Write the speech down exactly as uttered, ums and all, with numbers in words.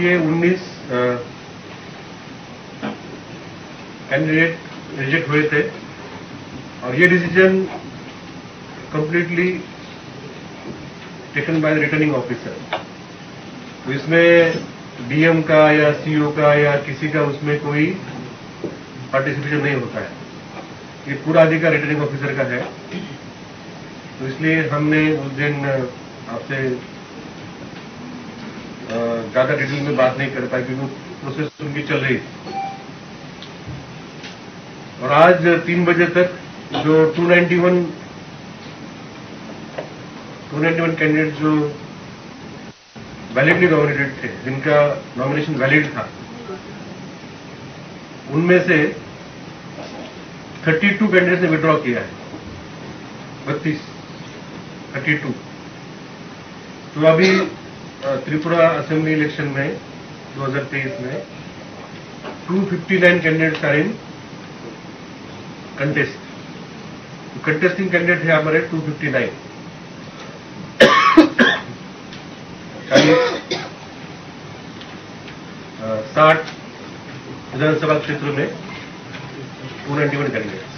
ये उन्नीस candidate reject हुए थे और ये decision completely taken by the returning officer. तो इसमें डीएम का या सीईओ का या किसी का उसमें कोई पार्टिसिपेशन नहीं होता है, ये पूरा अधिकार रिटर्निंग ऑफिसर का है। तो इसलिए हमने उस दिन आपसे ज्यादा डिटेल में बात नहीं कर पाई क्योंकि प्रोसेस उनकी चल रही थी। और आज तीन बजे तक जो टू नाइंटी वन कैंडिडेट जो वैलिडली नॉमिनेटेड थे, जिनका नॉमिनेशन वैलिड था, उनमें से बत्तीस कैंडिडेट ने विड्रॉ किया है। बत्तीस थर्टी टू। तो अभी त्रिपुरा असेंबली इलेक्शन में दो हज़ार तेईस में दो सौ उनसठ candidates are in contest. Contesting candidate है हमारे दो सौ उनसठ। साठ विधानसभा क्षेत्र में टू नाइंटी वन कैंडिडेट।